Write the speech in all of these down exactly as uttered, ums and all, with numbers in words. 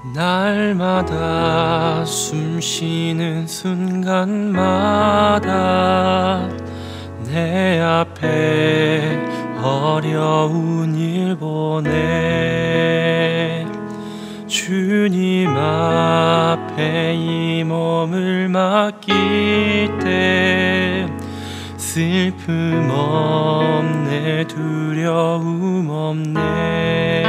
날마다 숨쉬는 순간마다 내 앞에 어려운 일 보내 주님 앞에 이 몸을 맡길 때 슬픔 없네 두려움 없네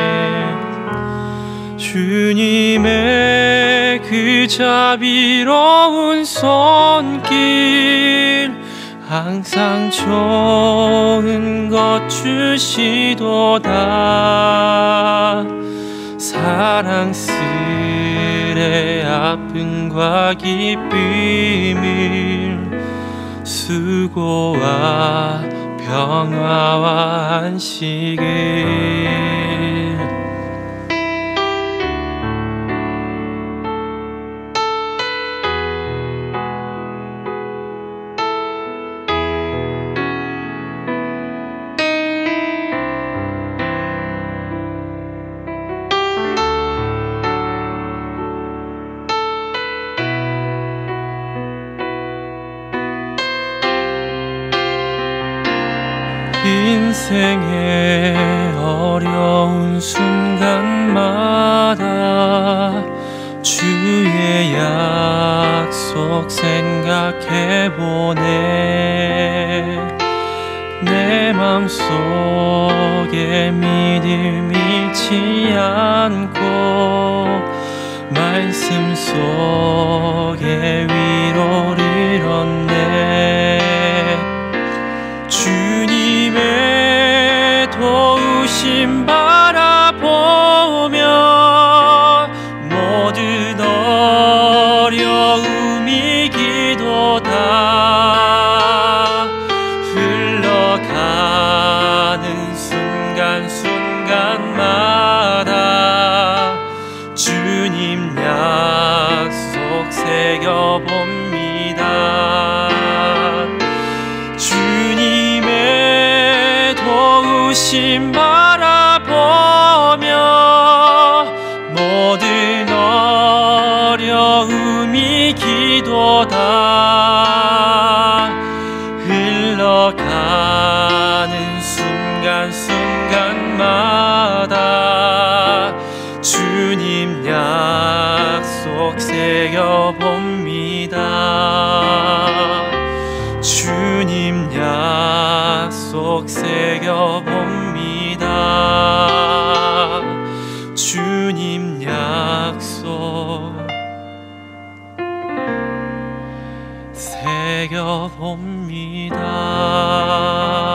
주님의 그 자비로운 손길 항상 좋은 것 주시도다 사랑스레 아픔과 기쁨을 수고와 평화와 안식을 인생의 어려운 순간마다 주의 약속 생각해보네 내 맘속에 믿음 잃지 않고 말씀 속에 위로를 얻네 주님의 도우심 바라보며 모든 어려움이 기도다 흘러가는 순간순간마다 주님 약속 새겨봅니다 도우심 바라보며 모든 어려움이 기도다 흘러가는 순간순간마다 주님 약속 새겨봅니다 주님 약속 새겨봅니다 주님 약속 새겨봅니다